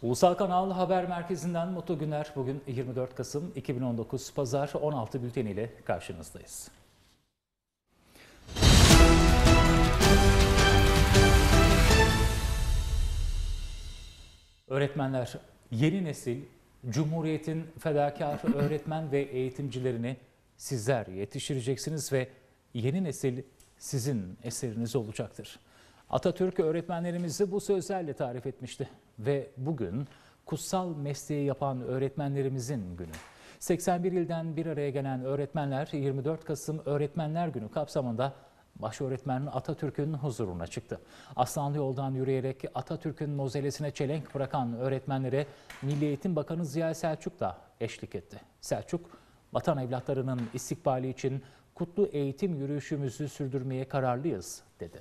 Ulusal Kanal Haber Merkezi'nden mutlu günler. Bugün 24 Kasım 2019 Pazar 16 bülteniyle karşınızdayız. Öğretmenler, yeni nesil, Cumhuriyet'in fedakar öğretmen ve eğitimcilerini sizler yetiştireceksiniz ve yeni nesil sizin eseriniz olacaktır. Atatürk öğretmenlerimizi bu sözlerle tarif etmişti ve bugün kutsal mesleği yapan öğretmenlerimizin günü. 81 ilden bir araya gelen öğretmenler 24 Kasım Öğretmenler Günü kapsamında başöğretmen Atatürk'ün huzuruna çıktı. Aslanlı yoldan yürüyerek Atatürk'ün mozelesine çelenk bırakan öğretmenlere Milli Eğitim Bakanı Ziya Selçuk da eşlik etti. Selçuk, vatan evlatlarının istikbali için kutlu eğitim yürüyüşümüzü sürdürmeye kararlıyız dedi.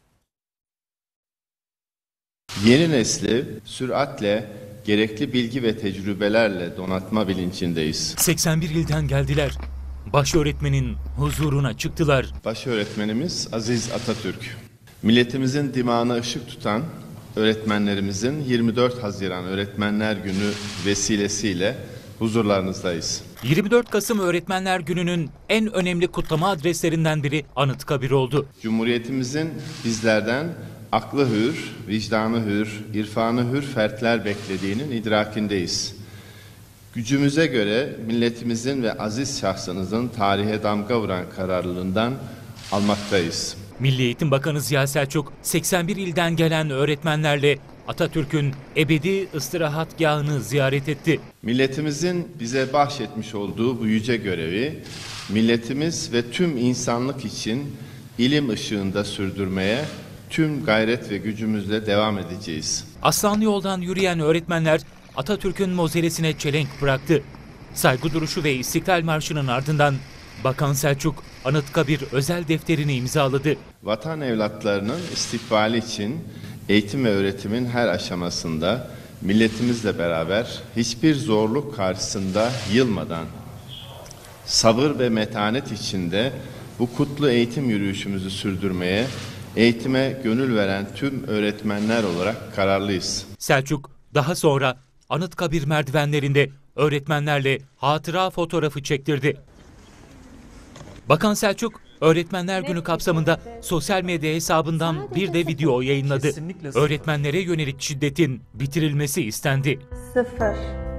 Yeni nesli süratle, gerekli bilgi ve tecrübelerle donatma bilincindeyiz. 81 ilden geldiler. Başöğretmenin huzuruna çıktılar. Başöğretmenimiz Aziz Atatürk. Milletimizin dimağına ışık tutan öğretmenlerimizin 24 Haziran Öğretmenler Günü vesilesiyle huzurlarınızdayız. 24 Kasım Öğretmenler Günü'nün en önemli kutlama adreslerinden biri Anıtkabir oldu. Cumhuriyetimizin bizlerden aklı hür, vicdanı hür, irfanı hür fertler beklediğinin idrakindeyiz. Gücümüze göre milletimizin ve aziz şahsınızın tarihe damga vuran kararlılığından almaktayız. Milli Eğitim Bakanı Ziya Selçuk, 81 ilden gelen öğretmenlerle Atatürk'ün ebedi istirahatgahını ziyaret etti. Milletimizin bize bahşetmiş olduğu bu yüce görevi, milletimiz ve tüm insanlık için ilim ışığında sürdürmeye tüm gayret ve gücümüzle devam edeceğiz. Aslanlı yoldan yürüyen öğretmenler Atatürk'ün mozelesine çelenk bıraktı. Saygı duruşu ve İstiklal Marşı'nın ardından Bakan Selçuk Anıtkabir özel defterini imzaladı. Vatan evlatlarının istikbali için eğitim ve öğretimin her aşamasında milletimizle beraber hiçbir zorluk karşısında yılmadan sabır ve metanet içinde bu kutlu eğitim yürüyüşümüzü sürdürmeye, eğitime gönül veren tüm öğretmenler olarak kararlıyız. Selçuk daha sonra Anıtkabir merdivenlerinde öğretmenlerle hatıra fotoğrafı çektirdi. Bakan Selçuk, Öğretmenler Günü kapsamında sosyal medya hesabından bir de video yayınladı. Öğretmenlere yönelik şiddetin bitirilmesi istendi. Sıfır.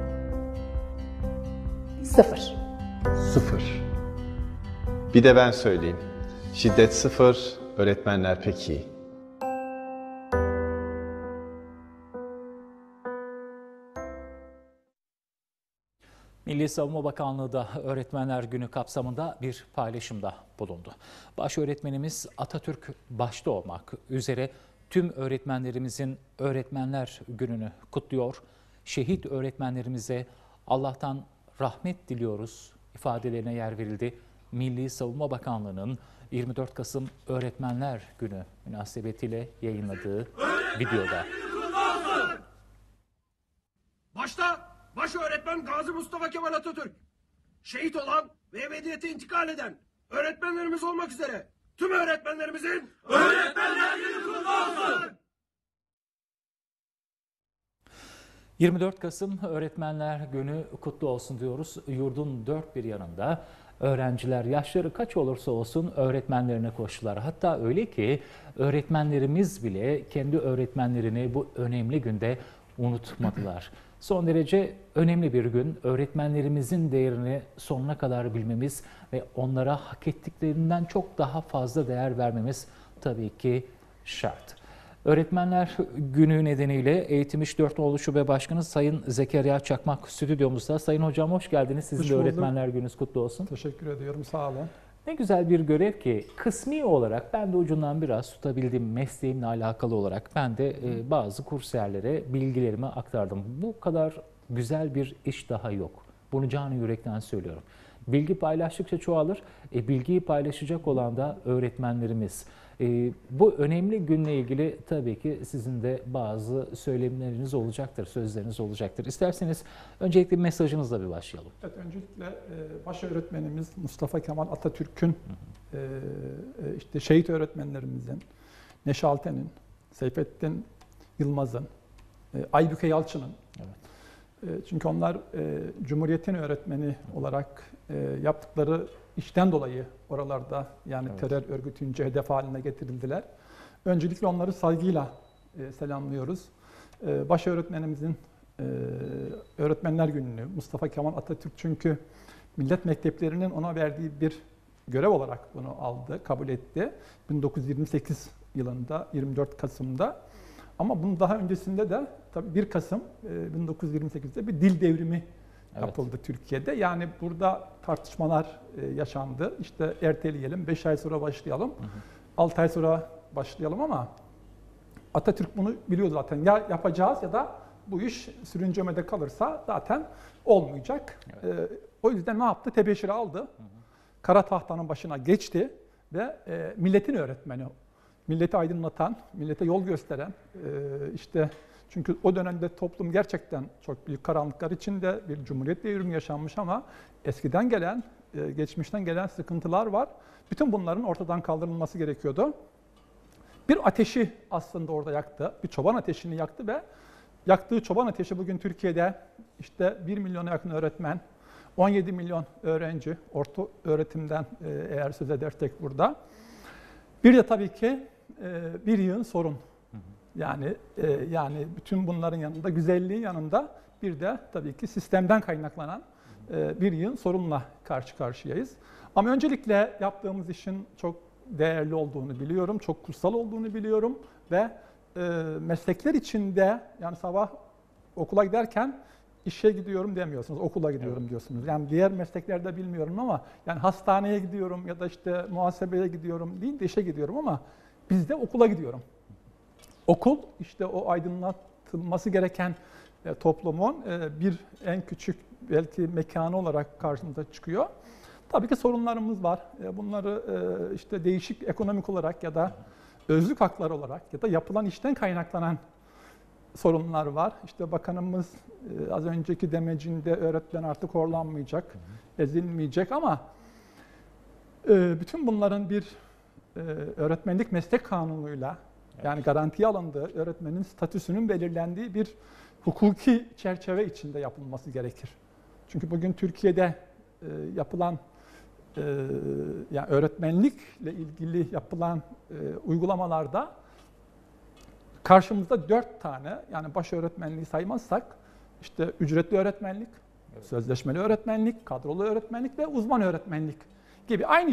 Bir de ben söyleyeyim. Şiddet sıfır, öğretmenler pek iyi. Milli Savunma Bakanlığı da Öğretmenler Günü kapsamında bir paylaşımda bulundu. Başöğretmenimiz Atatürk başta olmak üzere tüm öğretmenlerimizin Öğretmenler Günü'nü kutluyor. Şehit öğretmenlerimize Allah'tan rahmet diliyoruz ifadelerine yer verildi. Milli Savunma Bakanlığı'nın 24 Kasım Öğretmenler Günü münasebetiyle yayınladığı videoda. Başöğretmen Gazi Mustafa Kemal Atatürk, şehit olan ve ebediyete intikal eden öğretmenlerimiz olmak üzere tüm öğretmenlerimizin Öğretmenler Günü kutlu olsun. 24 Kasım Öğretmenler Günü kutlu olsun diyoruz. Yurdun dört bir yanında öğrenciler yaşları kaç olursa olsun öğretmenlerine koştular. Hatta öyle ki öğretmenlerimiz bile kendi öğretmenlerini bu önemli günde unutmadılar. Son derece önemli bir gün. Öğretmenlerimizin değerini sonuna kadar bilmemiz ve onlara hak ettiklerinden çok daha fazla değer vermemiz tabii ki şart. Öğretmenler Günü nedeniyle Eğitim İş 4 Nolu Şube Başkanı Sayın Zekeriya Çakmak stüdyomuzda. Sayın Hocam hoş geldiniz. Sizin de Öğretmenler Gününüz kutlu olsun. Teşekkür ediyorum. Sağ olun. Ne güzel bir görev ki kısmi olarak ben de ucundan biraz tutabildiğim mesleğimle alakalı olarak ben de bazı kursiyerlere bilgilerimi aktardım. Bu kadar güzel bir iş daha yok. Bunu canı yürekten söylüyorum. Bilgi paylaştıkça çoğalır. Bilgiyi paylaşacak olan da öğretmenlerimiz. Bu önemli günle ilgili tabii ki sizin de bazı söylemleriniz olacaktır, sözleriniz olacaktır. İsterseniz öncelikle mesajınızla bir başlayalım. Evet, öncelikle başöğretmenimiz Mustafa Kemal Atatürk'ün, işte şehit öğretmenlerimizin, Neşalten'in, Seyfettin Yılmaz'ın, Aybüke Yalçın'ın, Çünkü onlar Cumhuriyet'in öğretmeni olarak yaptıkları işten dolayı oralarda yani terör örgütünce hedef haline getirildiler. Öncelikle onları saygıyla selamlıyoruz. Baş öğretmenimizin Öğretmenler Günü'nü, Mustafa Kemal Atatürk çünkü millet mekteplerinin ona verdiği bir görev olarak bunu aldı, kabul etti. 1928 yılında, 24 Kasım'da. Ama bunun daha öncesinde de tabii 1 Kasım 1928'de bir dil devrimi yapıldı Türkiye'de. Yani burada tartışmalar yaşandı. İşte erteleyelim, 5 ay sonra başlayalım, 6 ay sonra başlayalım ama Atatürk bunu biliyor zaten. Ya yapacağız ya da bu iş sürüncemede kalırsa zaten olmayacak. O yüzden ne yaptı? Tebeşiri aldı. Kara tahtanın başına geçti ve milletin öğretmeni, milleti aydınlatan, millete yol gösteren, işte çünkü o dönemde toplum gerçekten çok büyük karanlıklar içinde bir cumhuriyet devrimi yaşanmış ama eskiden gelen, geçmişten gelen sıkıntılar var. Bütün bunların ortadan kaldırılması gerekiyordu. Bir ateşi aslında orada yaktı, bir çoban ateşini yaktı ve yaktığı çoban ateşi bugün Türkiye'de işte 1 milyona yakın öğretmen, 17 milyon öğrenci, orta öğretimden eğer söz edersek burada. Bir de tabii ki bir yığın sorun. Yani bütün bunların yanında, güzelliğin yanında bir de tabii ki sistemden kaynaklanan bir yığın sorunla karşı karşıyayız. Ama öncelikle yaptığımız işin çok değerli olduğunu biliyorum, çok kutsal olduğunu biliyorum ve meslekler içinde yani sabah okula giderken işe gidiyorum demiyorsunuz, okula gidiyorum diyorsunuz. Yani diğer mesleklerde bilmiyorum ama yani hastaneye gidiyorum ya da işte muhasebeye gidiyorum değil de işe gidiyorum ama bizde okula gidiyorum. Okul işte o aydınlatılması gereken toplumun bir en küçük belki mekanı olarak karşımıza çıkıyor. Tabii ki sorunlarımız var. Bunları işte değişik ekonomik olarak ya da özlük hakları olarak ya da yapılan işten kaynaklanan sorunlar var. İşte bakanımız az önceki demecinde öğretmen artık horlanmayacak, ezilmeyecek ama bütün bunların bir öğretmenlik meslek kanunuyla yani garantiye alındığı, öğretmenin statüsünün belirlendiği bir hukuki çerçeve içinde yapılması gerekir. Çünkü bugün Türkiye'de yapılan yani öğretmenlikle ilgili yapılan uygulamalarda karşımızda 4 tane yani baş öğretmenliği saymazsak işte ücretli öğretmenlik, sözleşmeli öğretmenlik, kadrolu öğretmenlik ve uzman öğretmenlik gibi aynı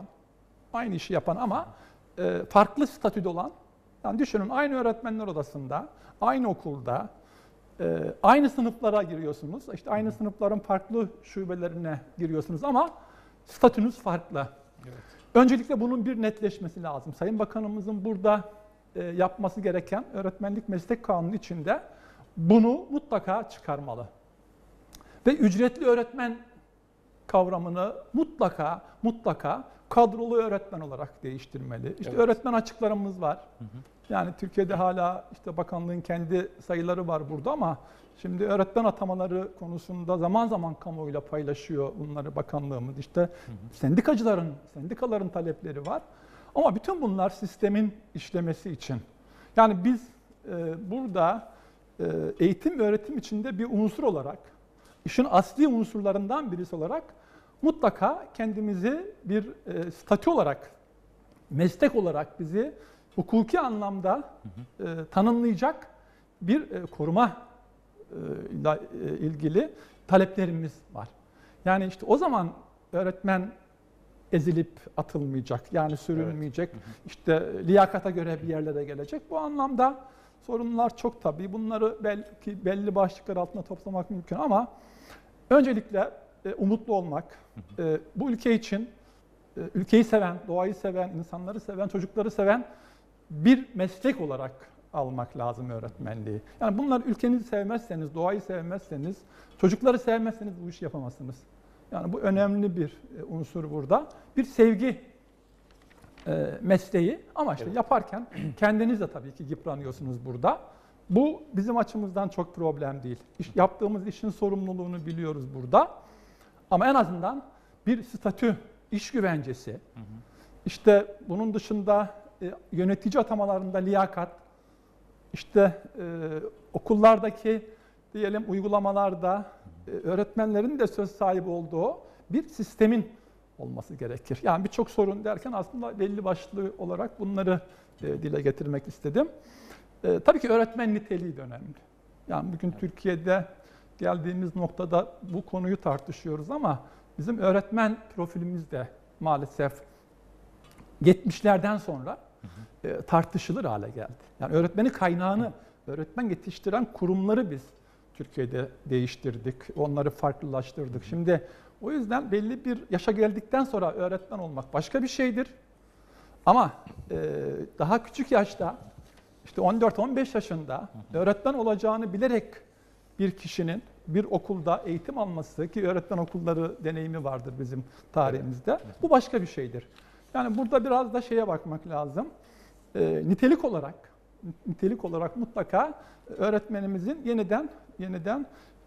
işi yapan ama farklı statüde olan yani düşünün aynı öğretmenler odasında, aynı okulda aynı sınıflara giriyorsunuz. İşte aynı sınıfların farklı şubelerine giriyorsunuz ama statünüz farklı. Evet. Öncelikle bunun bir netleşmesi lazım. Sayın Bakanımızın burada yapması gereken öğretmenlik meslek kanunu içinde bunu mutlaka çıkarmalı. Ve ücretli öğretmen kavramını mutlaka kadrolu öğretmen olarak değiştirmeli. İşte öğretmen açıklarımız var. Yani Türkiye'de hala işte bakanlığın kendi sayıları var burada ama şimdi öğretmen atamaları konusunda zaman zaman kamuoyuyla paylaşıyor bunları bakanlığımız. İşte sendikaların talepleri var. Ama bütün bunlar sistemin işlemesi için. Yani biz burada eğitim öğretim içinde bir unsur olarak, işin asli unsurlarından birisi olarak mutlaka kendimizi bir statü olarak, meslek olarak bizi hukuki anlamda tanımlayacak bir koruma ile ilgili taleplerimiz var. Yani işte o zaman öğretmen ezilip atılmayacak, yani sürülmeyecek, işte liyakata göre bir yerlere gelecek. Bu anlamda sorunlar çok tabii. Bunları belki belli başlıklar altında toplamak mümkün ama öncelikle umutlu olmak, bu ülke için ülkeyi seven, doğayı seven, insanları seven, çocukları seven bir meslek olarak almak lazım öğretmenliği. Yani bunlar ülkenizi sevmezseniz, doğayı sevmezseniz, çocukları sevmezseniz bu işi yapamazsınız. Yani bu önemli bir unsur burada. Bir sevgi mesleği ama işte yaparken kendiniz de tabii ki yıpranıyorsunuz burada. Bu bizim açımızdan çok problem değil. Yaptığımız işin sorumluluğunu biliyoruz burada. Ama en azından bir statü, iş güvencesi, işte bunun dışında yönetici atamalarında liyakat, işte okullardaki diyelim uygulamalarda öğretmenlerin de söz sahibi olduğu bir sistemin olması gerekir. Yani birçok sorun derken aslında belli başlı olarak bunları dile getirmek istedim. Tabii ki öğretmen niteliği de önemli. Yani bugün Türkiye'de geldiğimiz noktada bu konuyu tartışıyoruz ama bizim öğretmen profilimiz de maalesef 70'lerden sonra tartışılır hale geldi. Yani öğretmenin kaynağını, öğretmen yetiştiren kurumları biz Türkiye'de değiştirdik, onları farklılaştırdık. Şimdi o yüzden belli bir yaşa geldikten sonra öğretmen olmak başka bir şeydir. Ama daha küçük yaşta, işte 14-15 yaşında öğretmen olacağını bilerek bir kişinin bir okulda eğitim alması, ki öğretmen okulları deneyimi vardır bizim tarihimizde, bu başka bir şeydir. Yani burada biraz da şeye bakmak lazım. Nitelik olarak mutlaka öğretmenimizin yeniden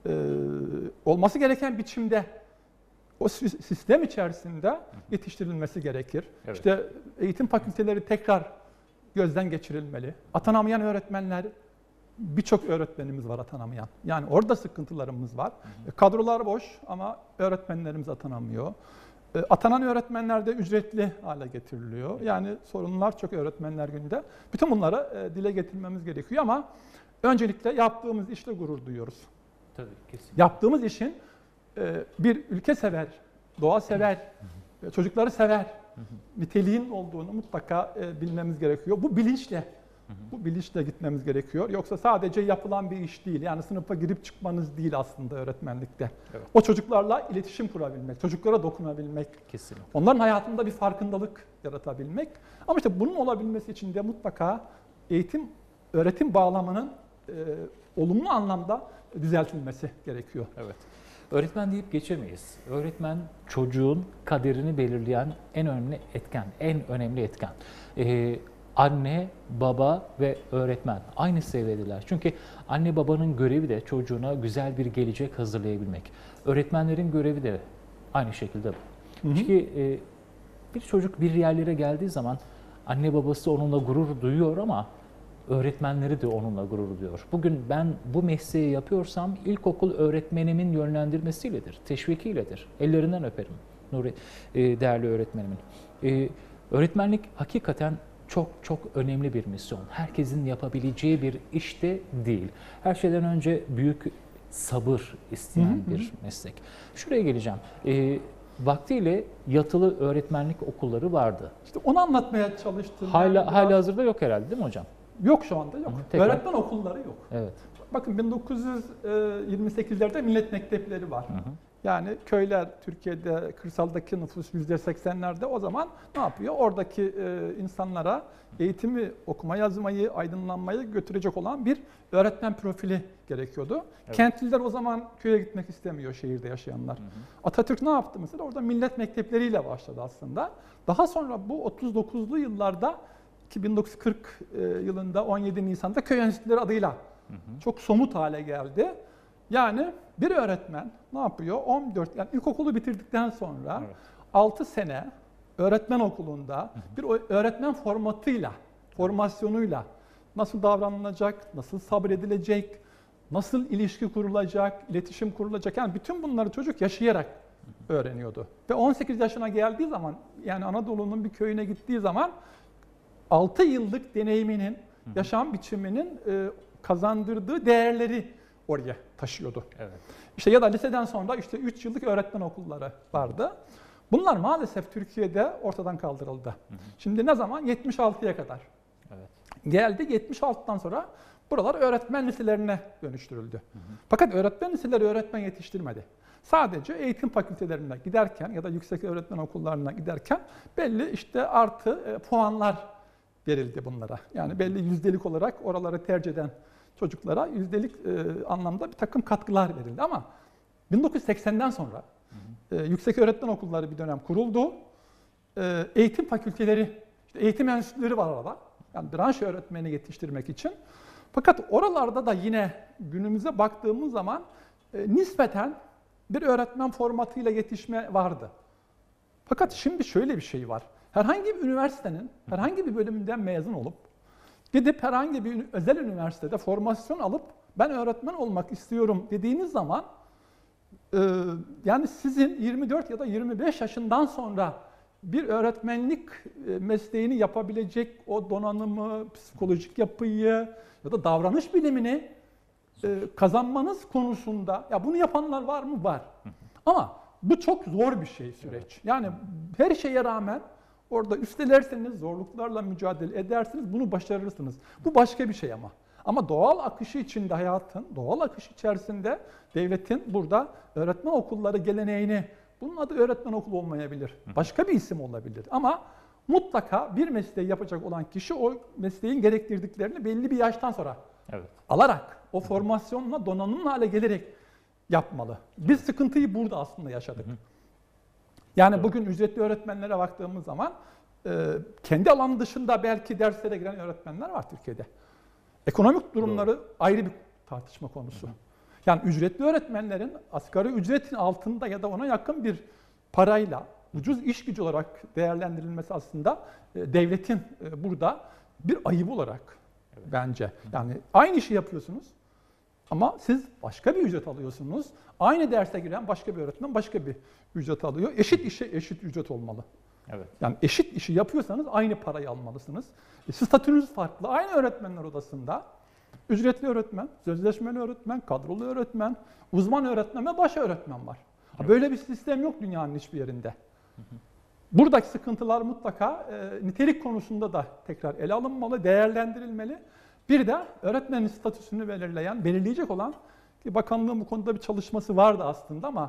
olması gereken biçimde o sistem içerisinde yetiştirilmesi gerekir. Evet. İşte eğitim fakülteleri tekrar gözden geçirilmeli. Atanamayan öğretmenler, birçok öğretmenimiz var atanamayan. Yani orada sıkıntılarımız var. Kadrolar boş ama öğretmenlerimiz atanamıyor. Atanan öğretmenler de ücretli hale getiriliyor. Yani sorunlar çok öğretmenler gününde. Bütün bunları dile getirmemiz gerekiyor ama öncelikle yaptığımız işle gurur duyuyoruz. Tabii, kesinlikle. Yaptığımız işin bir ülke sever, doğa sever, çocukları sever niteliğin olduğunu mutlaka bilmemiz gerekiyor. Bu bilinçle gitmemiz gerekiyor. Yoksa sadece yapılan bir iş değil. Yani sınıfa girip çıkmanız değil aslında öğretmenlikte. Evet. O çocuklarla iletişim kurabilmek, çocuklara dokunabilmek, Kesinlikle. onların hayatında bir farkındalık yaratabilmek. Ama işte bunun olabilmesi için de mutlaka öğretim bağlamının olumlu anlamda düzeltilmesi gerekiyor. Evet. Öğretmen deyip geçemeyiz. Öğretmen çocuğun kaderini belirleyen en önemli etken. Anne, baba ve öğretmen aynı seviyedeler. Çünkü anne babanın görevi de çocuğuna güzel bir gelecek hazırlayabilmek. Öğretmenlerin görevi de aynı şekilde bu. Çünkü bir çocuk bir yerlere geldiği zaman anne babası onunla gurur duyuyor ama öğretmenleri de onunla gurur duyuyor. Bugün ben bu mesleği yapıyorsam ilkokul öğretmenimin yönlendirmesiyledir, teşvikiyledir. Ellerinden öperim Nuri, değerli öğretmenimin. Öğretmenlik hakikaten çok önemli bir misyon. Herkesin yapabileceği bir iş de değil. Her şeyden önce büyük sabır isteyen bir meslek. Şuraya geleceğim. Vaktiyle yatılı öğretmenlik okulları vardı. İşte onu anlatmaya çalıştım. Hala hazırda yok herhalde değil mi hocam? Yok, şu anda yok. Tekrar. Öğretmen okulları yok. Evet. Bakın 1928'lerde millet mektepleri var. Yani köyler, Türkiye'de kırsaldaki nüfus %80'lerde, o zaman ne yapıyor? Oradaki insanlara eğitimi, okuma yazmayı, aydınlanmayı götürecek olan bir öğretmen profili gerekiyordu. Evet. Kentliler o zaman köye gitmek istemiyor, şehirde yaşayanlar. Atatürk ne yaptı mesela? Orada millet mektepleriyle başladı aslında. Daha sonra bu 39'lu yıllarda 1940 yılında 17 Nisan'da köy enstitüleri adıyla çok somut hale geldi. Yani bir öğretmen ne yapıyor? 14, yani ilkokulu bitirdikten sonra 6 sene öğretmen okulunda bir öğretmen formasyonuyla nasıl davranılacak, nasıl sabredilecek, nasıl ilişki kurulacak, iletişim kurulacak. Yani bütün bunları çocuk yaşayarak öğreniyordu. Ve 18 yaşına geldiği zaman, yani Anadolu'nun bir köyüne gittiği zaman 6 yıllık deneyiminin, yaşam biçiminin kazandırdığı değerleri oraya taşıyordu. Evet. İşte ya da liseden sonra işte 3 yıllık öğretmen okulları vardı. Bunlar maalesef Türkiye'de ortadan kaldırıldı. Şimdi ne zaman? 76'ya kadar. Evet. Geldi, 76'dan sonra buralar öğretmen liselerine dönüştürüldü. Fakat öğretmen liseleri öğretmen yetiştirmedi. Sadece eğitim fakültelerine giderken ya da yüksek öğretmen okullarına giderken belli işte artı puanlar verildi bunlara. Yani belli yüzdelik olarak oraları tercih eden çocuklara yüzdelik anlamda bir takım katkılar verildi. Ama 1980'den sonra yüksek öğretmen okulları bir dönem kuruldu. Eğitim fakülteleri, işte eğitim enstitüleri var arada. Yani branş öğretmeni yetiştirmek için. Fakat oralarda da yine günümüze baktığımız zaman nispeten bir öğretmen formatıyla yetişme vardı. Fakat şimdi şöyle bir şey var. Herhangi bir üniversitenin herhangi bir bölümünden mezun olup gidip herhangi bir özel üniversitede formasyon alıp ben öğretmen olmak istiyorum dediğiniz zaman yani sizin 24 ya da 25 yaşından sonra bir öğretmenlik mesleğini yapabilecek o donanımı, psikolojik yapıyı ya da davranış bilimini kazanmanız konusunda, ya bunu yapanlar var mı? Var. Ama bu çok zor bir şey, süreç. Yani her şeye rağmen orada üstelerseniz, zorluklarla mücadele edersiniz, bunu başarırsınız. Bu başka bir şey ama. Ama doğal akışı içinde hayatın, doğal akış içerisinde devletin burada öğretmen okulları geleneğini, bunun adı öğretmen okulu olmayabilir, başka bir isim olabilir. Ama mutlaka bir mesleği yapacak olan kişi o mesleğin gerektirdiklerini belli bir yaştan sonra alarak, o formasyonla, donanımla hale gelerek yapmalı. Biz sıkıntıyı burada aslında yaşadık. Yani bugün ücretli öğretmenlere baktığımız zaman kendi alanı dışında belki derslere giren öğretmenler var Türkiye'de. Ekonomik durumları ayrı bir tartışma konusu. Yani ücretli öğretmenlerin asgari ücretin altında ya da ona yakın bir parayla ucuz iş gücü olarak değerlendirilmesi aslında devletin burada bir ayıbı olarak bence. Yani aynı işi yapıyorsunuz ama siz başka bir ücret alıyorsunuz. Aynı derse giren başka bir öğretmen başka bir ücret alıyor. Eşit işe eşit ücret olmalı. Evet. Yani eşit işi yapıyorsanız aynı parayı almalısınız. Statünüz farklı. Aynı öğretmenler odasında ücretli öğretmen, sözleşmeli öğretmen, kadrolu öğretmen, uzman öğretmen ve baş öğretmen var. Evet. Böyle bir sistem yok dünyanın hiçbir yerinde. Buradaki sıkıntılar mutlaka nitelik konusunda da tekrar ele alınmalı, değerlendirilmeli. Bir de öğretmenin statüsünü belirleyecek olan, ki bakanlığın bu konuda bir çalışması vardı aslında ama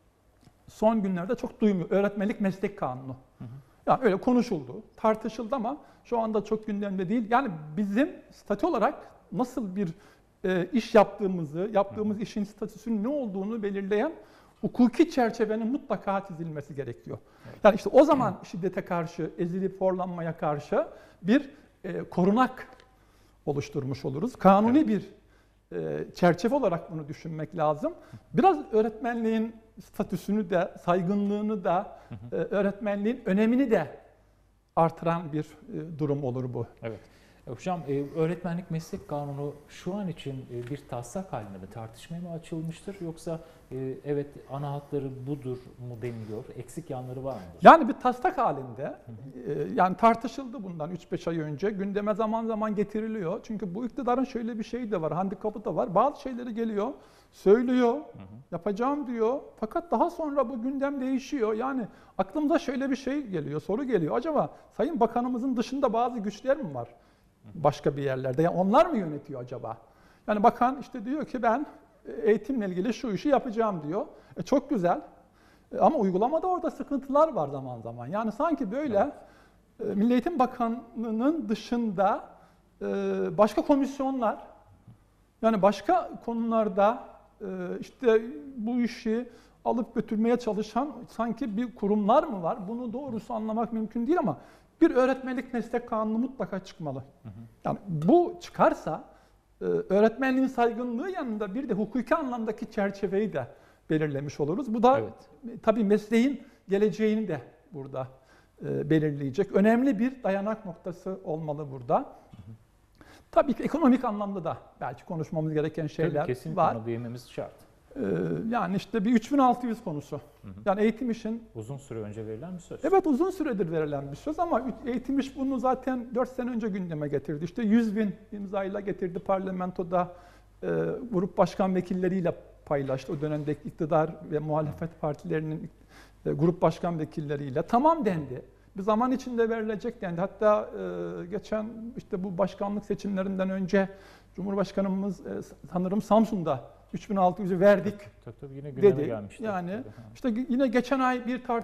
son günlerde çok duymuyor. Öğretmenlik meslek kanunu. Yani öyle konuşuldu, tartışıldı ama şu anda çok gündemde değil. Yani bizim statü olarak nasıl bir iş yaptığımızı, yaptığımız işin statüsünün ne olduğunu belirleyen hukuki çerçevenin mutlaka çizilmesi gerekiyor. Yani işte o zaman şiddete karşı, ezilip horlanmaya karşı bir korunak oluşturmuş oluruz. Kanuni bir çerçeve olarak bunu düşünmek lazım. Biraz öğretmenliğin statüsünü de, saygınlığını da, öğretmenliğin önemini de artıran bir durum olur bu. Evet. Hocam, öğretmenlik meslek kanunu şu an için bir taslak halinde mi, tartışmaya mı açılmıştır, yoksa evet ana hatları budur mu deniliyor, eksik yanları var mıdır? Yani bir taslak halinde, yani tartışıldı bundan 3-5 ay önce, gündeme zaman zaman getiriliyor. Çünkü bu iktidarın şöyle bir şeyi de var, handikapı da var. Bazı şeyleri geliyor, söylüyor, yapacağım diyor. Fakat daha sonra bu gündem değişiyor. Yani aklımda şöyle bir şey geliyor, soru geliyor. Acaba Sayın Bakanımızın dışında bazı güçler mi var? Başka bir yerlerde. Yani onlar mı yönetiyor acaba? Yani bakan işte diyor ki ben eğitimle ilgili şu işi yapacağım diyor. Çok güzel. Ama uygulamada orada sıkıntılar var zaman zaman. Yani sanki böyle Milli Eğitim Bakanlığı'nın dışında başka komisyonlar, yani başka konularda işte bu işi alıp götürmeye çalışan sanki bir kurumlar mı var? Bunu doğrusu anlamak mümkün değil ama bir öğretmenlik meslek kanunu mutlaka çıkmalı. Yani bu çıkarsa öğretmenliğin saygınlığı yanında bir de hukuki anlamdaki çerçeveyi de belirlemiş oluruz. Bu da tabii mesleğin geleceğini de burada belirleyecek. Önemli bir dayanak noktası olmalı burada. Tabii ki ekonomik anlamda da belki konuşmamız gereken şeyler kesinlikle var. Ona değinmemiz şart. Yani işte bir 3600 konusu. Yani eğitim işin... Uzun süre önce verilen bir söz. Evet, uzun süredir verilen bir söz ama eğitim iş bunu zaten 4 sene önce gündeme getirdi. İşte 100.000 imzayla getirdi parlamentoda, grup başkan vekilleriyle paylaştı. O dönemdeki iktidar ve muhalefet partilerinin grup başkan vekilleriyle. Tamam dendi. Bir zaman içinde verilecek dendi. Hatta geçen işte bu başkanlık seçimlerinden önce Cumhurbaşkanımız sanırım Samsun'da 3600'ü verdik tabii yine gündeme dedi. Gelmişti. Yani işte yine geçen ay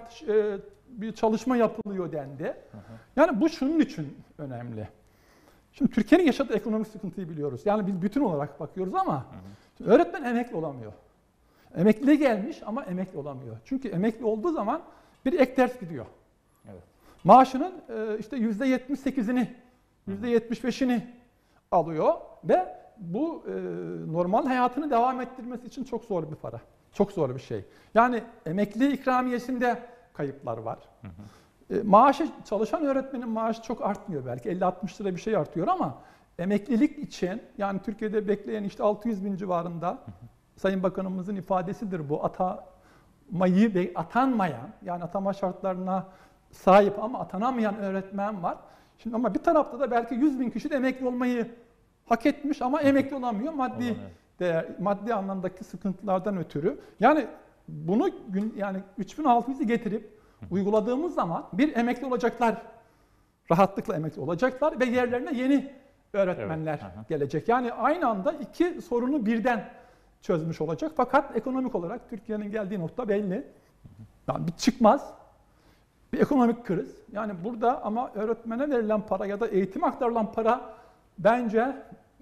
bir çalışma yapılıyor dendi. Yani bu şunun için önemli. Şimdi Türkiye'nin yaşadığı ekonomik sıkıntıyı biliyoruz. Yani biz bütün olarak bakıyoruz ama öğretmen emekli olamıyor. Emekli gelmiş ama emekli olamıyor. Çünkü emekli olduğu zaman bir ek ders gidiyor. Evet. Maaşının işte %78'ini, %75'ini alıyor ve bu normal hayatını devam ettirmesi için çok zor bir para. Çok zor bir şey. Yani emekli ikramiyesinde kayıplar var. Maaşı, çalışan öğretmenin maaşı çok artmıyor belki. 50-60 lira bir şey artıyor ama emeklilik için, yani Türkiye'de bekleyen işte 600 bin civarında, Sayın Bakanımızın ifadesidir bu, atamayı ve atanmayan, yani atama şartlarına sahip ama atanamayan öğretmen var. Şimdi ama bir tarafta da belki 100 bin kişi de emekli olmayı hak etmiş ama emekli olamıyor maddi anlamdaki sıkıntılardan ötürü. Yani bunu yani 3600'ü getirip uyguladığımız zaman bir emekli olacaklar, rahatlıkla emekli olacaklar ve yerlerine yeni öğretmenler gelecek. Yani aynı anda iki sorunu birden çözmüş olacak. Fakat ekonomik olarak Türkiye'nin geldiği nokta belli. Yani bir çıkmaz, bir ekonomik kriz. Yani burada ama öğretmene verilen para ya da eğitime aktarılan para bence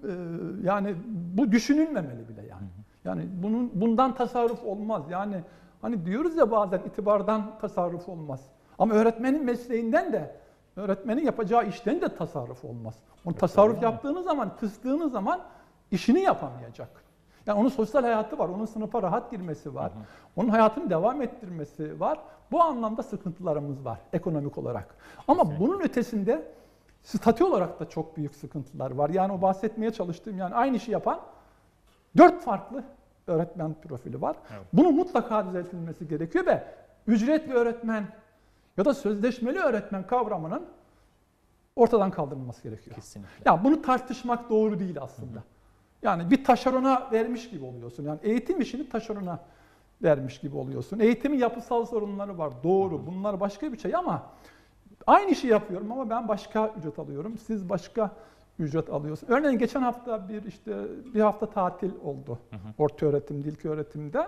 yani bu düşünülmemeli bile yani. Yani bundan tasarruf olmaz. Yani hani diyoruz ya bazen itibardan tasarruf olmaz. Ama öğretmenin mesleğinden de, öğretmenin yapacağı işten de tasarruf olmaz. Onu tasarruf yaptığınız zaman, kıstığınız zaman işini yapamayacak. Yani onun sosyal hayatı var, onun sınıfa rahat girmesi var, onun hayatını devam ettirmesi var. Bu anlamda sıkıntılarımız var ekonomik olarak. Ama bunun ötesinde statü olarak da çok büyük sıkıntılar var. Yani o bahsetmeye çalıştığım, yani aynı işi yapan 4 farklı öğretmen profili var. Evet. Bunun mutlaka düzeltilmesi gerekiyor ve ücretli öğretmen ya da sözleşmeli öğretmen kavramının ortadan kaldırılması gerekiyor. Kesinlikle. Yani bunu tartışmak doğru değil aslında. Yani bir taşerona vermiş gibi oluyorsun. Yani eğitim işini taşerona vermiş gibi oluyorsun. Eğitimin yapısal sorunları var. Doğru. Bunlar başka bir şey ama aynı işi yapıyorum ama ben başka ücret alıyorum. Siz başka ücret alıyorsunuz. Örneğin geçen hafta bir hafta tatil oldu. Orta öğretim, ilk öğretimde.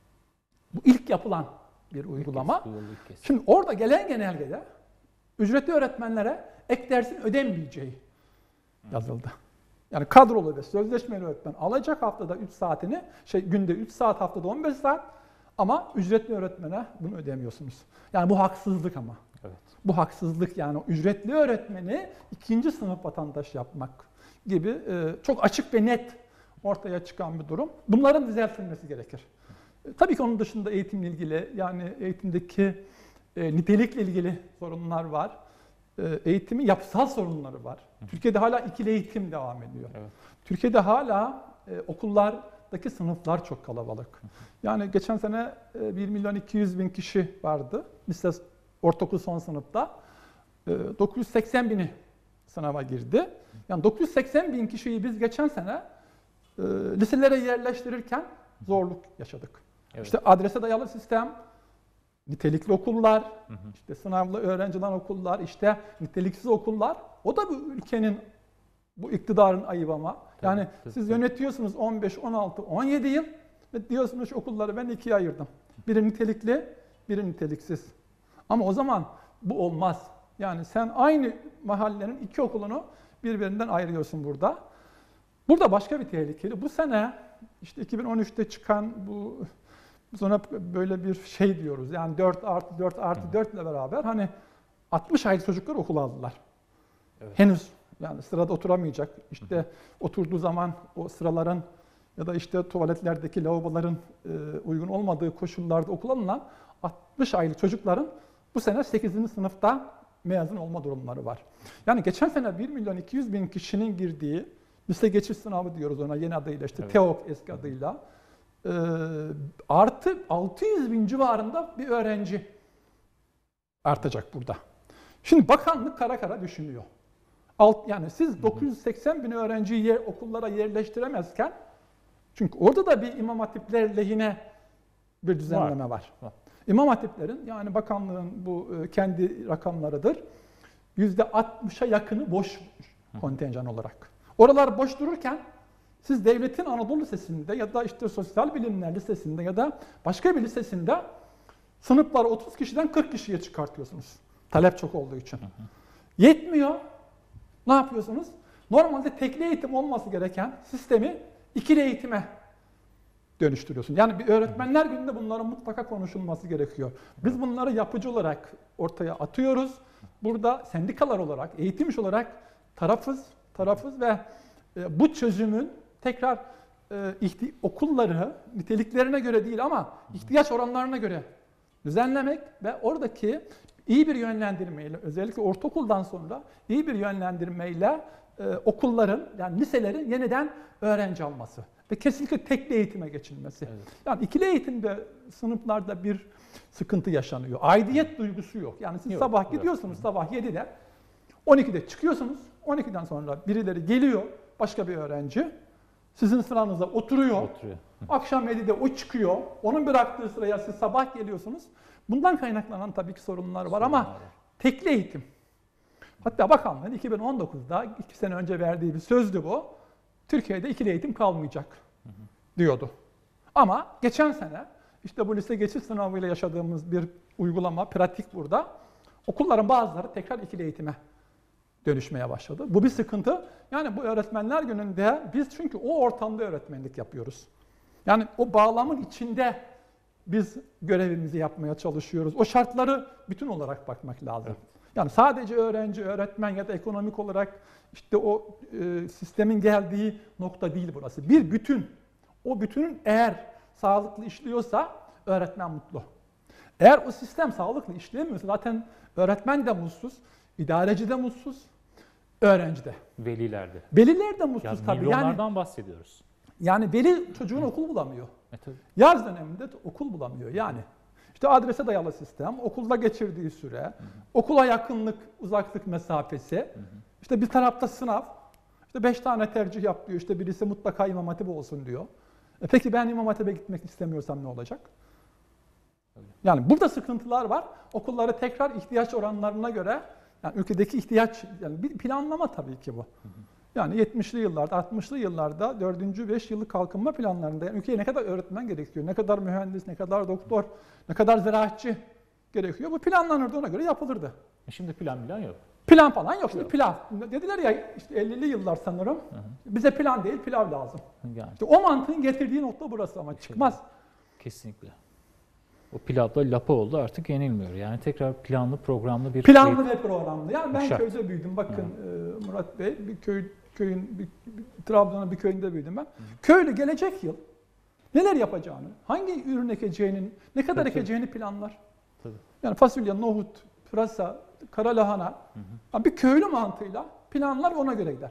Bu ilk yapılan bir uygulama. Şimdi orada gelen genelgede ücretli öğretmenlere ek dersin ödenmeyeceği yazıldı. Yani kadrolu ve sözleşmeli öğretmen alacak haftada 3 saatini, günde 3 saat, haftada 15 saat ama ücretli öğretmene bunu ödemiyorsunuz. Yani bu haksızlık ama. Evet. Bu haksızlık, yani ücretli öğretmeni 2. sınıf vatandaş yapmak gibi çok açık ve net ortaya çıkan bir durum. Bunların düzeltilmesi gerekir. Tabii ki onun dışında eğitimle ilgili, yani eğitimdeki nitelikle ilgili sorunlar var. Eğitimin yapısal sorunları var. Türkiye'de hala ikili eğitim devam ediyor. Evet. Türkiye'de hala okullardaki sınıflar çok kalabalık. Yani geçen sene 1.200.000 kişi vardı. Lise, ortaokul son sınıfta. 980.000'i sınava girdi. Yani 980.000 kişiyi biz geçen sene liselere yerleştirirken zorluk yaşadık. Evet. İşte adrese dayalı sistem, nitelikli okullar, işte sınavlı öğrenci olan okullar, işte niteliksiz okullar. O da bu ülkenin, bu iktidarın ayıbı ama. Yani siz yönetiyorsunuz 15, 16, 17 yıl ve diyorsunuz okulları ben ikiye ayırdım. Biri nitelikli, biri niteliksiz. Ama o zaman bu olmaz. Yani sen aynı mahallenin 2 okulunu birbirinden ayırıyorsun burada. Burada başka bir tehlikeli. Bu sene işte 2013'te çıkan bu sonra böyle bir şey diyoruz. Yani 4+4+4 ile beraber hani 60 aylık çocuklar okula aldılar. Evet. Henüz yani sırada oturamayacak. İşte oturduğu zaman o sıraların ya da işte tuvaletlerdeki lavaboların uygun olmadığı koşullarda okula alınan 60 aylık çocukların bu sene 8. sınıfta mezun olma durumları var. Yani geçen sene 1.200.000 kişinin girdiği lise geçiş sınavı diyoruz ona yeni adıyla, işte evet. TEOK eski adıyla. Artı 600.000 civarında bir öğrenci artacak burada. Şimdi bakanlık kara kara düşünüyor. Yani siz 980.000 öğrenciyi okullara yerleştiremezken, çünkü orada da bir imam hatipler lehine bir düzenleme var. İmam hatiplerin, yani bakanlığın bu kendi rakamlarıdır, %60'a yakını boş kontenjan olarak. Oralar boş dururken siz devletin Anadolu Lisesi'nde ya da işte Sosyal Bilimler Lisesi'nde ya da başka bir lisesinde sınıfları 30 kişiden 40 kişiye çıkartıyorsunuz. Talep çok olduğu için. Yetmiyor. Ne yapıyorsunuz? Normalde tekli eğitim olması gereken sistemi ikili eğitime dönüştürüyorsun. Yani bir öğretmenler gününde bunların mutlaka konuşulması gerekiyor. Biz bunları yapıcı olarak ortaya atıyoruz. Burada sendikalar olarak, eğitim iş olarak tarafız ve bu çözümün tekrar okulları niteliklerine göre değil ama ihtiyaç oranlarına göre düzenlemek ve oradaki iyi bir yönlendirmeyle, özellikle ortaokuldan sonra iyi bir yönlendirmeyle okulların, yani liselerin yeniden öğrenci alması ve kesinlikle tekli eğitime geçilmesi. Evet. Yani ikili eğitimde sınıflarda bir sıkıntı yaşanıyor. Aidiyet duygusu yok. Yani siz Yok, sabah yok. gidiyorsunuz sabah 7'de, 12'de çıkıyorsunuz. 12'den sonra birileri geliyor, başka bir öğrenci. Sizin sıranıza oturuyor. Akşam 7'de o çıkıyor. Onun bıraktığı sıraya siz sabah geliyorsunuz. Bundan kaynaklanan tabii ki sorunlar var ama tekli eğitim. Hatta bakanlığın 2019'da 2 sene önce verdiği bir sözdü bu. Türkiye'de ikili eğitim kalmayacak diyordu. Ama geçen sene işte bu lise geçiş sınavıyla yaşadığımız bir uygulama, pratik burada. Okulların bazıları tekrar ikili eğitime dönüşmeye başladı. Bu bir sıkıntı. Yani bu öğretmenler gününde biz çünkü o ortamda öğretmenlik yapıyoruz. Yani o bağlamın içinde biz görevimizi yapmaya çalışıyoruz. O şartları bütün olarak bakmak lazım. Evet. Yani sadece öğrenci, öğretmen ya da ekonomik olarak işte o sistemin geldiği nokta değil burası. Bir bütün. O bütünün eğer sağlıklı işliyorsa öğretmen mutlu. Eğer o sistem sağlıklı işleyemiyorsa zaten öğretmen de mutsuz, idareci de mutsuz, öğrenci de. Veliler de. Veliler de mutsuz tabii. Milyonlardan bahsediyoruz. Yani veli çocuğun okul bulamıyor. Tabii. Yaz döneminde okul bulamıyor yani. İşte adrese dayalı sistem, okulda geçirdiği süre, okula yakınlık, uzaklık mesafesi, işte bir tarafta sınav, işte 5 tane tercih yap diyor, işte birisi mutlaka İmam Hatip olsun diyor. Peki ben İmam Hatip'e gitmek istemiyorsam ne olacak? Yani burada sıkıntılar var. Okulları tekrar ihtiyaç oranlarına göre, yani ülkedeki ihtiyaç, yani bir planlama tabii ki bu. Yani 70'li yıllarda, 60'lı yıllarda 4. 5 yıllık kalkınma planlarında yani ülkeye ne kadar öğretmen gerekiyor, ne kadar mühendis, ne kadar doktor, ne kadar ziraatçı gerekiyor. Bu planlanırdı, ona göre yapılırdı. Şimdi plan yok. Plan falan yok. Şimdi pilav. Dediler ya işte 50'li yıllar sanırım. Bize plan değil, pilav lazım. Yani. İşte o mantığın getirdiği nokta burası ama çıkmaz. Kesinlikle. O pilavda lapa oldu, artık yenilmiyor. Yani tekrar planlı, programlı bir... Planlı ve programlı. Yani ben şart. köyde büyüdüm. Bakın Murat Bey, bir köyün Trabzon'un bir köyünde büyüdüm ben. Köylü gelecek yıl neler yapacağını, hangi ürün ekeceğinin, ne kadar ekeceğini planlar. Tabii. Yani fasulye, nohut, pırasa, kara lahana. Bir köylü mantığıyla planlar, ona göre gider.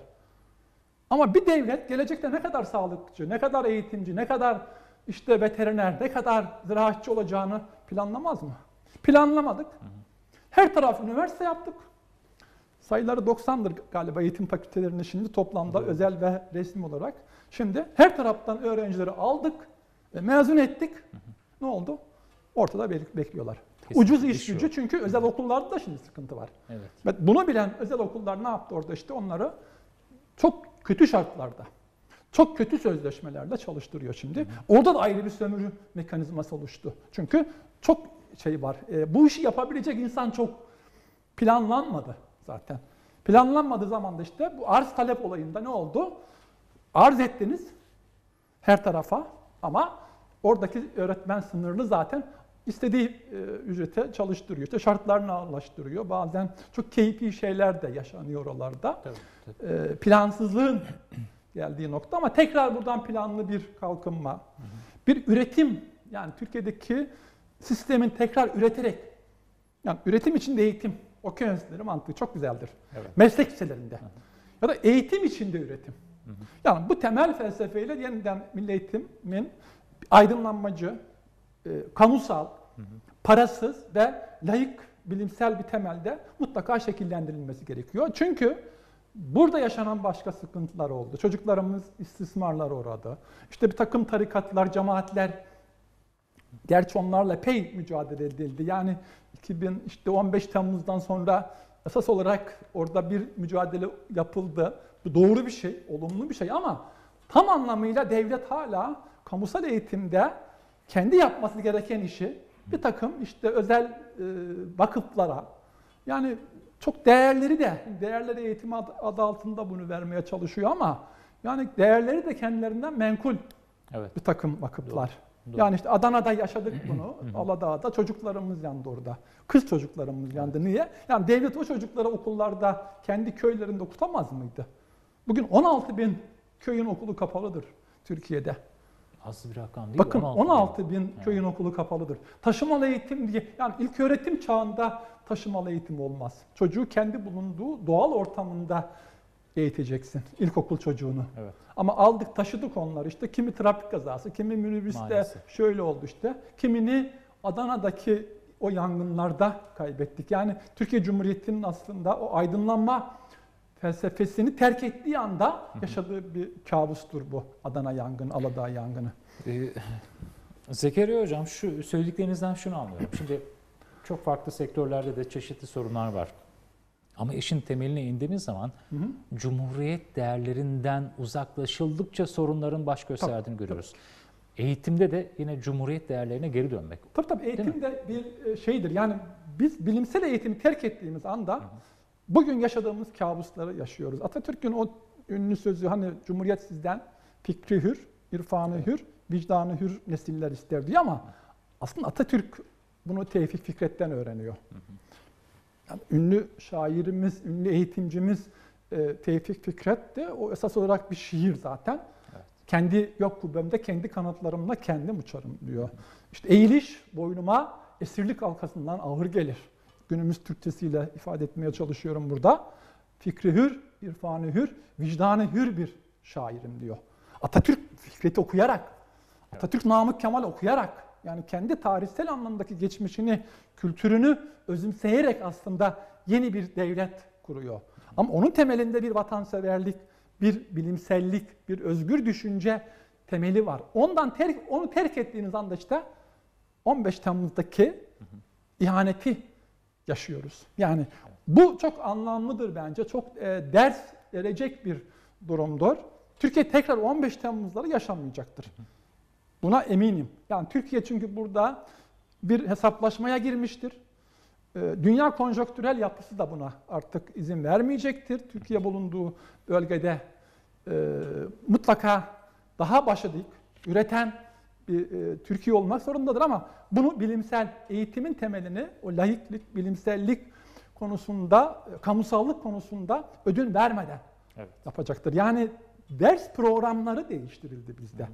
Ama bir devlet gelecekte ne kadar sağlıkçı, ne kadar eğitimci, ne kadar işte veteriner, ne kadar ziraatçı olacağını planlamaz mı? Planlamadık. Her taraf üniversite yaptık. Sayıları 90'dır galiba eğitim fakültelerinin şimdi toplamda özel ve resmi olarak. Şimdi her taraftan öğrencileri aldık, mezun ettik. Ne oldu? Ortada bekliyorlar. Kesinlikle Ucuz iş gücü, çünkü özel okullarda da şimdi sıkıntı var. Evet. Bunu bilen özel okullar ne yaptı orada? İşte onları çok kötü şartlarda, çok kötü sözleşmelerle çalıştırıyor şimdi. Orada da ayrı bir sömürü mekanizması oluştu. Çünkü çok şey var. Bu işi yapabilecek insan çok planlanmadı zaten. Planlanmadığı zaman da işte bu arz talep olayında ne oldu? Arz ettiniz her tarafa ama oradaki öğretmen sınırlı zaten. İstediği ücrete çalıştırıyor. İşte şartlarını anlaştırıyor. Bazen çok keyfi şeyler de yaşanıyor oralarda. Tabii. Plansızlığın geldiği nokta ama tekrar buradan planlı bir kalkınma, bir üretim, yani Türkiye'deki sistemin tekrar üreterek, yani üretim içinde eğitim, okyanusları mantığı çok güzeldir. Evet. Meslek liselerinde. Ya da eğitim içinde üretim. Yani bu temel felsefeyle yeniden milli eğitimin aydınlanmacı, kamusal, parasız ve layık bilimsel bir temelde mutlaka şekillendirilmesi gerekiyor. Çünkü burada yaşanan başka sıkıntılar oldu. Çocuklarımız istismarlar uğradı. İşte bir takım tarikatlar, cemaatler, gerçi onlarla epey mücadele edildi. Yani 15 Temmuz'dan sonra esas olarak orada bir mücadele yapıldı. Bu doğru bir şey, olumlu bir şey ama tam anlamıyla devlet hala kamusal eğitimde kendi yapması gereken işi bir takım işte özel vakıflara, yani çok değerleri eğitimi adı altında bunu vermeye çalışıyor ama yani değerleri de kendilerinden menkul bir takım vakıflar. Doğru. Yani işte Adana'da yaşadık bunu, Aladağ'da çocuklarımız yandı orada. Kız çocuklarımız yandı. Niye? Yani devlet o çocukları okullarda, kendi köylerinde okutamaz mıydı? Bugün 16.000 köyün okulu kapalıdır Türkiye'de. Az bir rakam değil. Bakın 16.000 köyün okulu kapalıdır. Taşımalı eğitim diye, yani ilköğretim çağında taşımalı eğitim olmaz. Çocuğu kendi bulunduğu doğal ortamında eğiteceksin ilkokul çocuğunu. Evet. Ama aldık taşıdık onları işte kimi trafik kazası, kimi minibüste Maalesef. şöyle oldu işte. Kimini Adana'daki o yangınlarda kaybettik. Yani Türkiye Cumhuriyeti'nin aslında o aydınlanma felsefesini terk ettiği anda yaşadığı bir kabustur bu Adana yangını, Aladağ yangını. Zekeriya Hocam, şu söylediklerinizden şunu anlıyorum. Şimdi çok farklı sektörlerde de çeşitli sorunlar var. Ama işin temeline indiğimiz zaman Cumhuriyet değerlerinden uzaklaşıldıkça sorunların baş gösterdiğini görüyoruz. Eğitimde de yine Cumhuriyet değerlerine geri dönmek. Tabii eğitim de bir şeydir. Yani biz bilimsel eğitimi terk ettiğimiz anda bugün yaşadığımız kabusları yaşıyoruz. Atatürk'ün o ünlü sözü hani Cumhuriyet sizden fikri hür, irfanı hür, vicdanı hür nesiller ister diyor ama aslında Atatürk bunu Tevfik Fikret'ten öğreniyor. Yani ünlü şairimiz, ünlü eğitimcimiz Tevfik Fikret de o esas olarak bir şiir zaten. Evet. Kendi yok kubbemde, kendi kanatlarımla kendim uçarım diyor. İşte eğiliş boynuma esirlik halkasından ağır gelir. Günümüz Türkçesiyle ifade etmeye çalışıyorum burada. Fikri hür, irfanı hür, vicdanı hür bir şairim diyor. Atatürk Fikret'i okuyarak, Atatürk Namık Kemal okuyarak, yani kendi tarihsel anlamdaki geçmişini, kültürünü özümseyerek aslında yeni bir devlet kuruyor. Ama onun temelinde bir vatanseverlik, bir bilimsellik, bir özgür düşünce temeli var. Onu terk ettiğiniz anda işte 15 Temmuz'daki ihaneti yaşıyoruz. Yani bu çok anlamlıdır bence, çok ders verecek bir durumdur. Türkiye tekrar 15 Temmuz'ları yaşamayacaktır. Buna eminim. Yani Türkiye çünkü burada bir hesaplaşmaya girmiştir. Dünya konjonktürel yapısı da buna artık izin vermeyecektir. Türkiye bulunduğu bölgede mutlaka daha başa dik, üreten bir Türkiye olmak zorundadır ama bunu bilimsel eğitimin temelini, o laiklik, bilimsellik konusunda, kamusallık konusunda ödün vermeden yapacaktır. Yani ders programları değiştirildi bizde.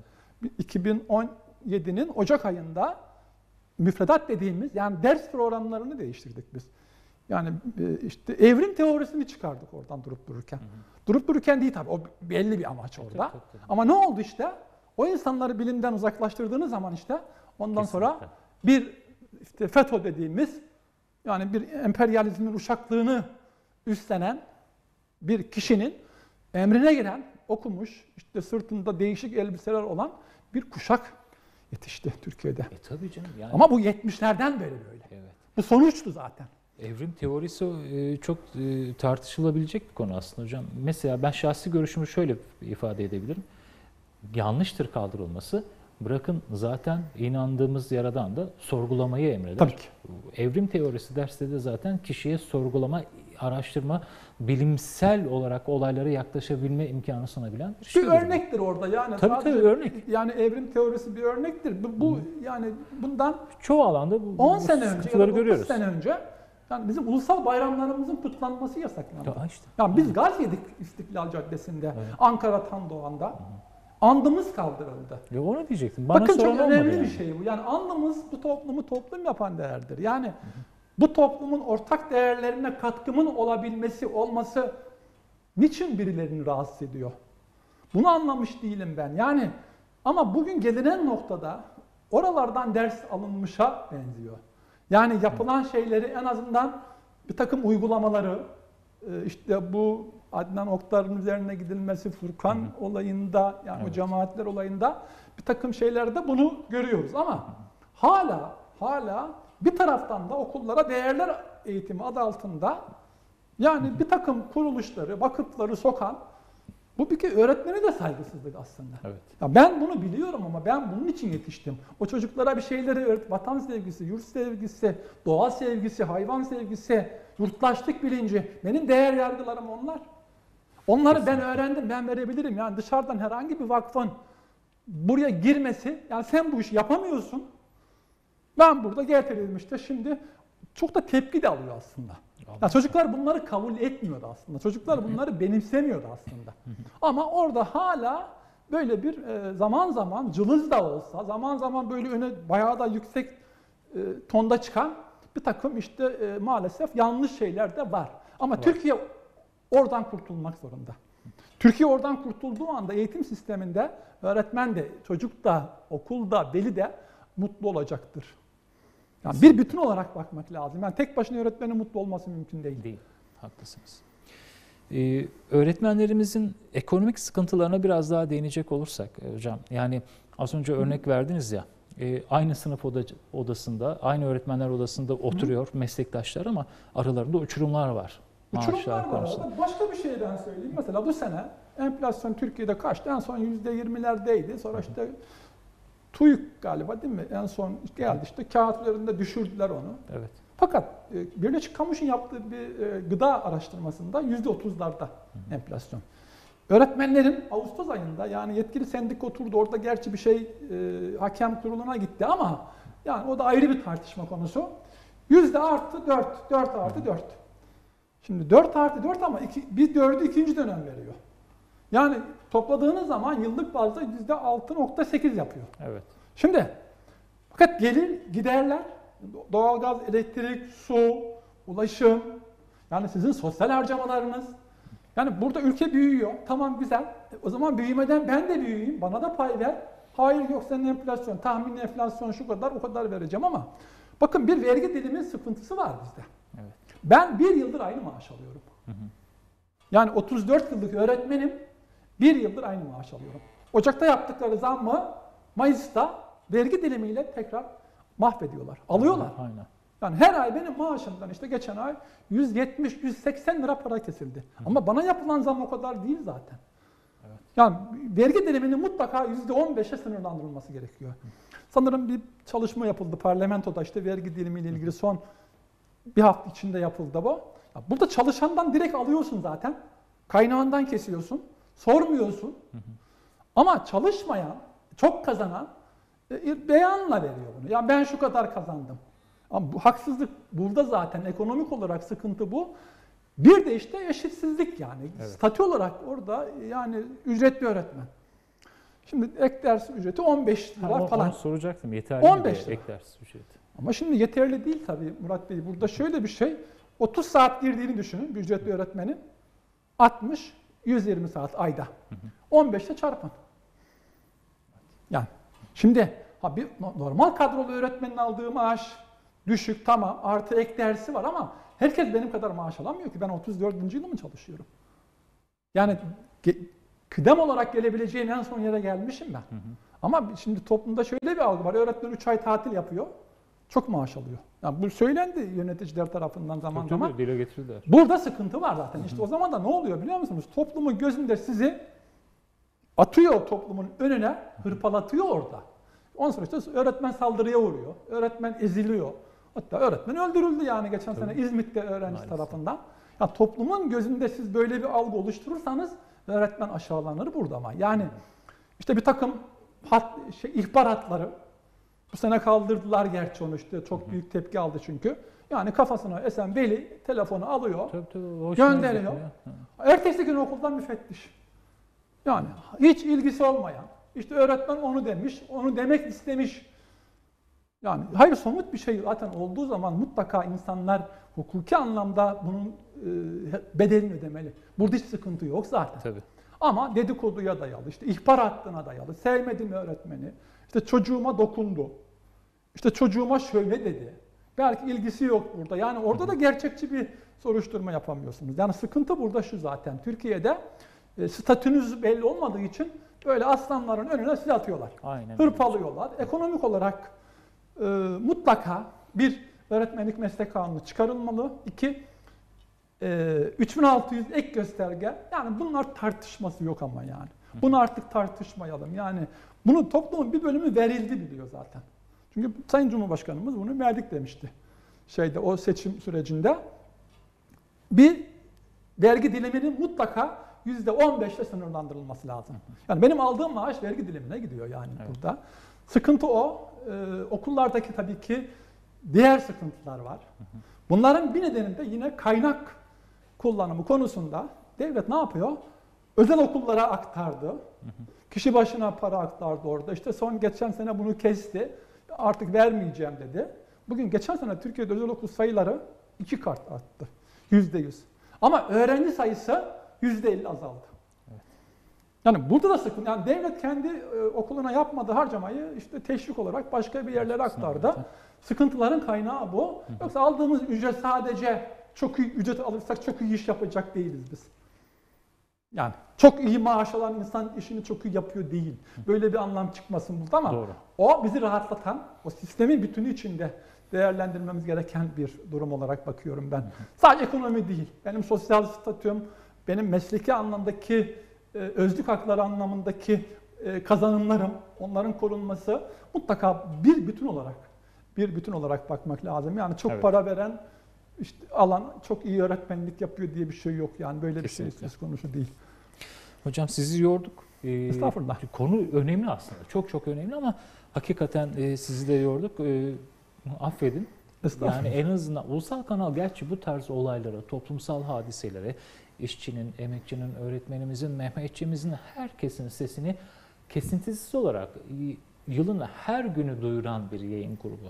2017'nin Ocak ayında müfredat dediğimiz yani ders programlarını değiştirdik biz. Yani işte evrim teorisini çıkardık oradan durup dururken. Durup dururken değil tabii, o belli bir amaç orada. Ama ne oldu işte? O insanları bilimden uzaklaştırdığınız zaman işte ondan sonra bir işte FETÖ dediğimiz yani bir emperyalizmin uşaklığını üstlenen bir kişinin emrine giren, okumuş, işte sırtında değişik elbiseler olan bir kuşak yetişti Türkiye'de. Tabii canım. Yani... Ama bu 70'lerden beri böyle. Evet. Bu sonuçtu zaten. Evrim teorisi çok tartışılabilecek bir konu aslında hocam. Mesela ben şahsi görüşümü şöyle ifade edebilirim. Yanlıştır kaldırılması. Bırakın zaten inandığımız yaradan da sorgulamayı emreder. Tabii ki. Evrim teorisi derste de zaten kişiye sorgulama, araştırma, bilimsel olarak olaylara yaklaşabilme imkanı sunabilen bir şey. Bir örnektir orada yani. Tabii örnek. Yani evrim teorisi bir örnektir. Bu yani bundan çoğu alanda 10 sene önce ya da 9 görüyoruz. sene önce yani bizim ulusal bayramlarımızın kutlanması yasaklandı. İşte. Yani biz gaz yedik İstiklal Caddesi'nde, Ankara Tandoğan'da. Andımız kaldırıldı. Onu diyecektim. Bana bakın çok önemli yani. bir şey bu. Yani andımız bu toplumu toplum yapan değerdir. Yani bu toplumun ortak değerlerine katkımın olması niçin birilerini rahatsız ediyor? Bunu anlamış değilim ben. Yani ama bugün gelinen noktada oralardan ders alınmışa benziyor. Yani yapılan şeyleri en azından bir takım uygulamaları, işte bu Adnan Oktar'ın üzerine gidilmesi, Furkan olayında, yani o cemaatler olayında bir takım şeylerde bunu görüyoruz. Ama hala bir taraftan da okullara değerler eğitimi adı altında yani bir takım kuruluşları, vakıfları sokan, bu bir kere öğretmene de saygısızlık aslında. Evet. Ya ben bunu biliyorum ama ben bunun için yetiştim. O çocuklara bir şeyleri öğret, vatan sevgisi, yurt sevgisi, doğa sevgisi, hayvan sevgisi, yurttaşlık bilinci, benim değer yargılarım onlar. Onları ben öğrendim, ben verebilirim. Yani dışarıdan herhangi bir vakfın buraya girmesi, yani sen bu işi yapamıyorsun. Ben burada getirildim işte şimdi çok da tepki de alıyor aslında. Yani çocuklar bunları kabul etmiyordu aslında. Çocuklar bunları benimsemiyordu aslında. Ama orada hala böyle bir zaman zaman cılız da olsa, zaman zaman böyle öne bayağı da yüksek tonda çıkan bir takım işte maalesef yanlış şeyler de var. Ama Türkiye oradan kurtulmak zorunda. Türkiye oradan kurtulduğu anda eğitim sisteminde öğretmen de, çocuk da, okul da, veli de mutlu olacaktır. Yani bir bütün olarak bakmak lazım. Yani tek başına öğretmenin mutlu olması mümkün değil. Değil, haklısınız. Öğretmenlerimizin ekonomik sıkıntılarına biraz daha değinecek olursak hocam, yani az önce örnek verdiniz ya, aynı sınıf odasında, aynı öğretmenler odasında oturuyor meslektaşlar ama aralarında uçurumlar var. Uçurumlar var arada. Başka bir şeyden söyleyeyim. Mesela bu sene enflasyon Türkiye'de kaçtı? En son %20'lerdeydi. Sonra işte TÜİK galiba değil mi? En son geldi işte kağıt üzerinde düşürdüler onu. Evet. Fakat Birleşik Kamuoyu'nun yaptığı bir gıda araştırmasında %30'larda enflasyon. Öğretmenlerin Ağustos ayında yani yetkili sendika oturdu. Orada gerçi bir şey hakem kuruluna gitti ama yani o da ayrı bir tartışma konusu. %+4, 4+4. Şimdi 4+4 ama bir dördü ikinci dönem veriyor. Yani topladığınız zaman yıllık bazda %6.8 yapıyor. Evet. Şimdi fakat gelir giderler, doğalgaz, elektrik, su, ulaşım, yani sizin sosyal harcamalarınız. Yani burada ülke büyüyor. Tamam güzel. O zaman büyümeden ben de büyüyeyim. Bana da pay ver. Hayır yok senin enflasyon. Tahmini enflasyon şu kadar o kadar vereceğim ama bakın bir vergi dilimi sıkıntısı var bizde. Evet. Ben bir yıldır aynı maaş alıyorum. Yani 34 yıllık öğretmenim. Bir yıldır aynı maaş alıyorum. Ocak'ta yaptıkları zammı Mayıs'ta vergi dilimiyle tekrar mahvediyorlar. Alıyorlar. Aynen. Yani her ay benim maaşımdan işte geçen ay 170-180 lira para kesildi. Ama bana yapılan zam o kadar değil zaten. Evet. Yani vergi diliminin mutlaka %15'e sınırlandırılması gerekiyor. Sanırım bir çalışma yapıldı parlamentoda işte vergi dilimiyle ilgili son bir hafta içinde yapıldı bu. Ya burada çalışandan direkt alıyorsun zaten. Kaynağından kesiyorsun. Sormuyorsun. Ama çalışmayan, çok kazanan beyanla veriyor bunu. Ya ben şu kadar kazandım. Ama bu haksızlık burada zaten ekonomik olarak sıkıntı bu. Bir de işte eşitsizlik yani. Evet. Statü olarak orada yani ücretli öğretmen. Şimdi ek ders ücreti 15 lira falan. Onu soracaktım. Yeterli 15 mi ek ders ücreti? Ama şimdi yeterli değil tabii Murat Bey. Burada şöyle bir şey. 30 saat girdiğini düşünün bir ücretli öğretmenin. 60, 120 saat ayda. 15'te çarpın. Yani şimdi bir normal kadrolu öğretmenin aldığı maaş düşük tamam artı ek dersi var ama herkes benim kadar maaş alamıyor ki ben 34. yılımı çalışıyorum. Yani kıdem olarak gelebileceğim en son yere gelmişim ben. Ama şimdi toplumda şöyle bir algı var. Öğretmen 3 ay tatil yapıyor. Çok maaş alıyor. Yani bu söylendi yöneticiler tarafından zaman zaman. Dile getirdiler. Burada sıkıntı var zaten. İşte o zaman da ne oluyor biliyor musunuz? Toplumun gözünde sizi atıyor toplumun önüne, hırpalatıyor orada. Ondan sonra işte öğretmen saldırıya uğruyor. Öğretmen eziliyor. Hatta öğretmen öldürüldü yani geçen sene İzmit'te öğrenci tarafından. Ya toplumun gözünde siz böyle bir algı oluşturursanız öğretmen aşağılanır burada ama. Yani işte bir takım ihbar hatları bu sene kaldırdılar gerçi onu işte çok büyük tepki aldı çünkü. Yani kafasına esen veli telefonu alıyor, gönderiyor. Ertesi gün okuldan müfettiş. Yani hiç ilgisi olmayan, işte öğretmen onu demiş, onu demek istemiş. Yani hayır somut bir şey zaten olduğu zaman mutlaka insanlar hukuki anlamda bunun bedelini ödemeli. Burada hiç sıkıntı yok zaten. Tabii. Ama dedikoduya dayalı, işte ihbar hattına dayalı, sevmedim öğretmeni, işte çocuğuma dokundu, işte çocuğuma şöyle dedi. Belki ilgisi yok burada. Yani orada da gerçekçi bir soruşturma yapamıyorsunuz. Yani sıkıntı burada şu zaten. Türkiye'de statünüz belli olmadığı için böyle aslanların önüne silah atıyorlar. Aynen. Hırpalıyorlar. Ekonomik olarak mutlaka bir öğretmenlik meslek kanunu çıkarılmalı. 2, 3600 ek gösterge. Yani bunlar tartışması yok ama yani. Bunu artık tartışmayalım. Yani bunu toplumun bir bölümü verildi biliyor zaten. Çünkü Sayın Cumhurbaşkanımız bunu verdik demişti. O seçim sürecinde. Bir vergi diliminin mutlaka %15'le sınırlandırılması lazım. Yani benim aldığım maaş vergi dilimine gidiyor yani burada. Sıkıntı o. Okullardaki tabii ki diğer sıkıntılar var. Bunların bir nedeni de yine kaynak kullanımı konusunda devlet ne yapıyor? Özel okullara aktardı. Kişi başına para aktardı orada. İşte geçen sene bunu kesti. Artık vermeyeceğim dedi. Bugün geçen sene Türkiye'de özel okul sayıları 2 kat arttı. %100. Ama öğrenci sayısı %50 azaldı. Yani burada da sıkıntı. Yani devlet kendi okuluna yapmadığı harcamayı işte teşvik olarak başka bir yerlere aktardı. Sıkıntıların kaynağı bu. Yoksa aldığımız ücret sadece çok iyi ücret alırsak çok iyi iş yapacak değiliz biz. Yani çok iyi maaş alan insan işini çok iyi yapıyor değil. Böyle bir anlam çıkmasın burada ama Doğru. o bizi rahatlatan, o sistemin bütünü içinde değerlendirmemiz gereken bir durum olarak bakıyorum ben. Sadece ekonomi değil. Benim sosyal statüm, benim mesleki anlamdaki özlük hakları anlamındaki kazanımlarım, onların korunması mutlaka bir bütün olarak bakmak lazım. Yani çok para veren işte alan çok iyi öğretmenlik yapıyor diye bir şey yok. Yani böyle Kesinlikle. bir şey söz konusu değil. Hocam sizi yorduk. Estağfurullah. Konu önemli aslında. Çok çok önemli ama hakikaten sizi de yorduk. Affedin. Estağfurullah. Yani en azından ulusal kanal gerçi bu tarz olaylara, toplumsal hadiselere, işçinin, emekçinin, öğretmenimizin, Mehmetçimizin, herkesin sesini kesintisiz olarak yılın her günü duyuran bir yayın grubu.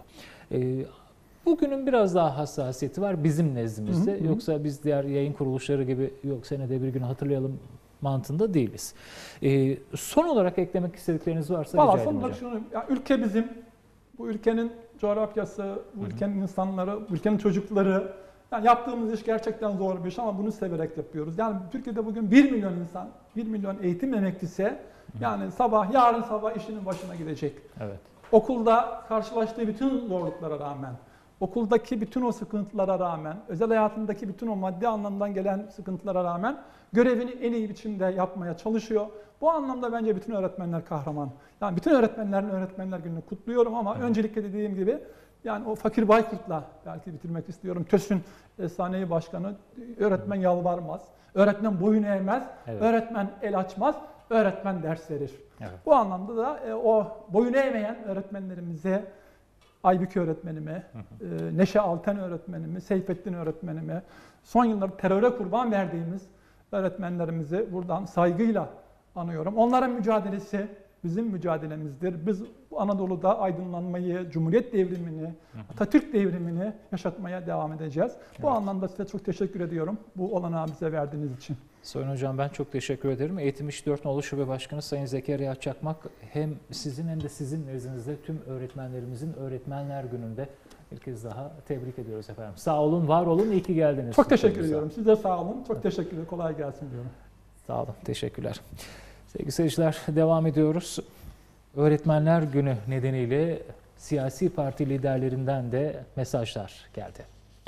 Bugünün biraz daha hassasiyeti var bizim nezdimizde. Yoksa biz diğer yayın kuruluşları gibi yok senede bir gün hatırlayalım mantığında değiliz. Son olarak eklemek istedikleriniz varsa rica Valla ederim son olarak hocam. şunu, ya ülke bizim, bu ülkenin coğrafyası, bu ülkenin insanları, bu ülkenin çocukları. Yani yaptığımız iş gerçekten zor bir iş ama bunu severek yapıyoruz. Yani Türkiye'de bugün 1 milyon insan, 1 milyon eğitim emeklisi yani yarın sabah işinin başına gidecek. Evet. Okulda karşılaştığı bütün zorluklara rağmen, okuldaki bütün o sıkıntılara rağmen, özel hayatındaki bütün o maddi anlamdan gelen sıkıntılara rağmen görevini en iyi biçimde yapmaya çalışıyor. Bu anlamda bence bütün öğretmenler kahraman. Yani bütün öğretmenlerin Öğretmenler Günü'nü kutluyorum ama öncelikle dediğim gibi yani o Fakir Baykurt'la belki bitirmek istiyorum. TÖS'ün efsanevi başkanı, öğretmen yalvarmaz, öğretmen boyun eğmez, öğretmen el açmaz, öğretmen ders verir. Evet. Bu anlamda da o boyun eğmeyen öğretmenlerimize, Aybüke öğretmenime, Neşe Alten öğretmenime, Seyfettin öğretmenime, son yıllarda teröre kurban verdiğimiz öğretmenlerimizi buradan saygıyla anıyorum. Onların mücadelesi bizim mücadelemizdir. Biz Anadolu'da aydınlanmayı, Cumhuriyet devrimini, Atatürk devrimini yaşatmaya devam edeceğiz. Bu anlamda size çok teşekkür ediyorum bu olanağı bize verdiğiniz için. Sayın Hocam ben çok teşekkür ederim. Eğitim İş 4 Nolu Şube Başkanı Sayın Zekeriya Çakmak hem sizin hem de sizin nezdinizde tüm öğretmenlerimizin Öğretmenler Günü'nde bir kez daha tebrik ediyoruz efendim. Sağ olun, var olun, iyi ki geldiniz. Çok teşekkür ediyorum. Siz de sağ olun. Çok teşekkürler. Kolay gelsin diyorum. Sağ olun, teşekkürler. Sevgili seyirciler devam ediyoruz. Öğretmenler Günü nedeniyle siyasi parti liderlerinden de mesajlar geldi.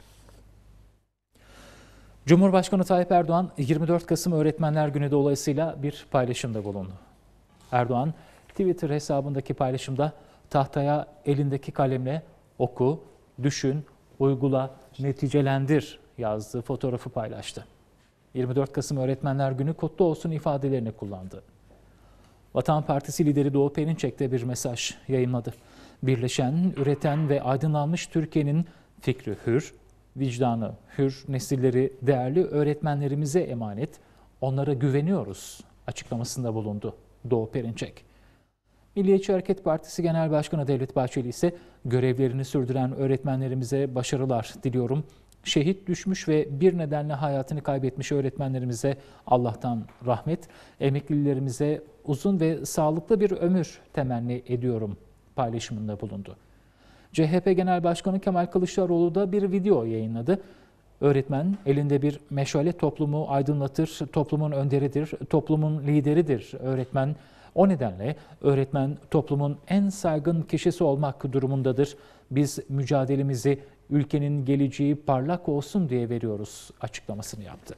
Cumhurbaşkanı Tayyip Erdoğan 24 Kasım Öğretmenler Günü dolayısıyla bir paylaşımda bulundu. Erdoğan Twitter hesabındaki paylaşımda tahtaya elindeki kalemle oku, düşün, uygula, neticelendir yazdığı fotoğrafı paylaştı. 24 Kasım Öğretmenler Günü kutlu olsun ifadelerini kullandı. Vatan Partisi lideri Doğu Perinçek de bir mesaj yayınladı. Birleşen, üreten ve aydınlanmış Türkiye'nin fikri hür, vicdanı hür, nesilleri değerli öğretmenlerimize emanet, onlara güveniyoruz açıklamasında bulundu Doğu Perinçek. Milliyetçi Hareket Partisi Genel Başkanı Devlet Bahçeli ise görevlerini sürdüren öğretmenlerimize başarılar diliyorum. Şehit düşmüş ve bir nedenle hayatını kaybetmiş öğretmenlerimize Allah'tan rahmet, emeklilerimize uzun ve sağlıklı bir ömür temenni ediyorum paylaşımında bulundu. CHP Genel Başkanı Kemal Kılıçdaroğlu da bir video yayınladı. Öğretmen elinde bir meşale toplumu aydınlatır, toplumun önderidir, toplumun lideridir öğretmen. O nedenle öğretmen toplumun en saygın kişisi olmak durumundadır. Biz mücadelemizi ülkenin geleceği parlak olsun diye veriyoruz açıklamasını yaptı.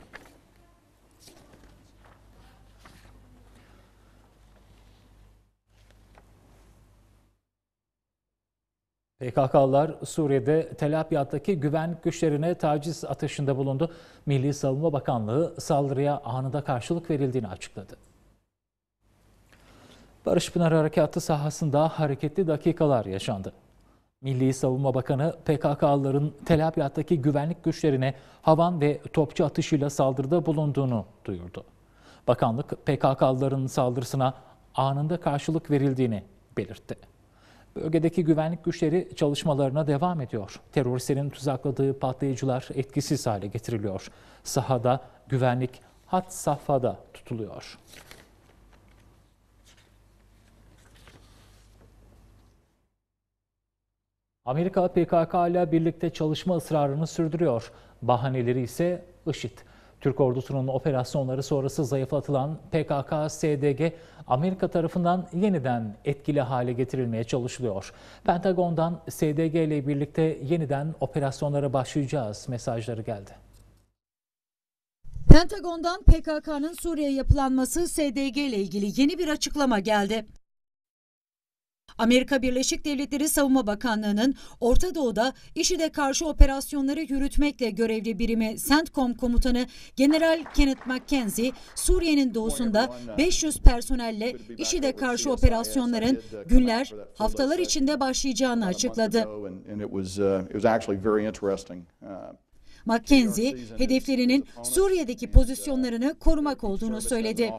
PKK'lılar Suriye'de Tel Abyad'daki güvenlik güçlerine taciz atışında bulundu. Milli Savunma Bakanlığı saldırıya anında karşılık verildiğini açıkladı. Barış Pınarı Harekatı sahasında hareketli dakikalar yaşandı. Milli Savunma Bakanı PKK'lıların Tel Abyad'daki güvenlik güçlerine havan ve topçu atışıyla saldırıda bulunduğunu duyurdu. Bakanlık PKK'lıların saldırısına anında karşılık verildiğini belirtti. Bölgedeki güvenlik güçleri çalışmalarına devam ediyor. Teröristlerin tuzakladığı patlayıcılar etkisiz hale getiriliyor. Sahada güvenlik had safhada tutuluyor. Amerika PKK ile birlikte çalışma ısrarını sürdürüyor. Bahaneleri ise IŞİD. Türk ordusunun operasyonları sonrası zayıflatılan PKK-SDG, Amerika tarafından yeniden etkili hale getirilmeye çalışılıyor. Pentagon'dan SDG ile birlikte yeniden operasyonlara başlayacağız mesajları geldi. Pentagon'dan PKK'nın Suriye yapılanması SDG ile ilgili yeni bir açıklama geldi. Amerika Birleşik Devletleri Savunma Bakanlığı'nın Orta Doğu'da IŞİD'e karşı operasyonları yürütmekle görevli birimi CENTCOM komutanı General Kenneth McKenzie, Suriye'nin doğusunda 500 personelle IŞİD'e karşı operasyonların günler, haftalar içinde başlayacağını açıkladı. McKenzie, hedeflerinin Suriye'deki pozisyonlarını korumak olduğunu söyledi.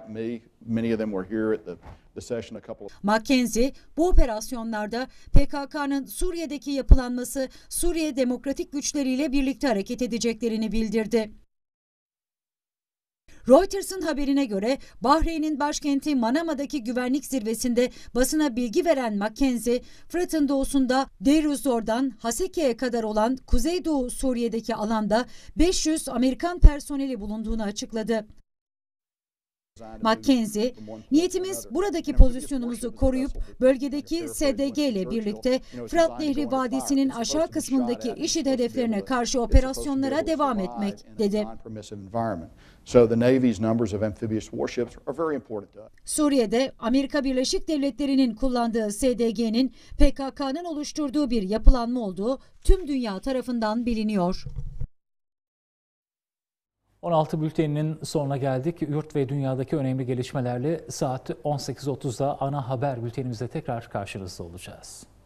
McKenzie, bu operasyonlarda PKK'nın Suriye'deki yapılanması Suriye Demokratik Güçleriyle birlikte hareket edeceklerini bildirdi. Reuters'ın haberine göre Bahreyn'in başkenti Manama'daki güvenlik zirvesinde basına bilgi veren McKenzie, Fırat'ın doğusunda Deir ez-Zor'dan Haseke'ye kadar olan Kuzeydoğu Suriye'deki alanda 500 Amerikan personeli bulunduğunu açıkladı. McKenzie, niyetimiz buradaki pozisyonumuzu koruyup bölgedeki SDG ile birlikte Fırat Nehri Vadisi'nin aşağı kısmındaki IŞİD hedeflerine karşı operasyonlara devam etmek, dedi. Suriye'de Amerika Birleşik Devletleri'nin kullandığı SDG'nin PKK'nın oluşturduğu bir yapılanma olduğu tüm dünya tarafından biliniyor. 16 bülteninin sonuna geldik. Yurt ve dünyadaki önemli gelişmelerle saat 18.30'da ana haber bültenimizde tekrar karşınızda olacağız.